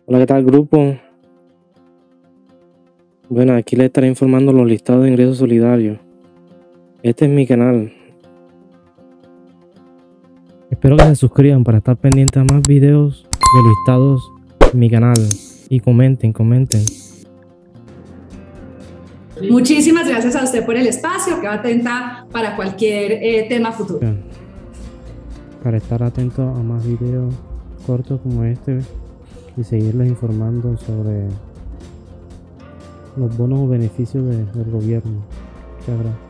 Hola, ¿qué tal, grupo? Bueno, aquí les estaré informando los listados de ingresos solidarios. Este es mi canal. Espero que se suscriban para estar pendientes a más videos de listados en mi canal. Y comenten. Muchísimas gracias a usted por el espacio. Quedo atenta para cualquier tema futuro. Para estar atento a más videos cortos como este y seguirles informando sobre los bonos o beneficios del gobierno. Muchas gracias.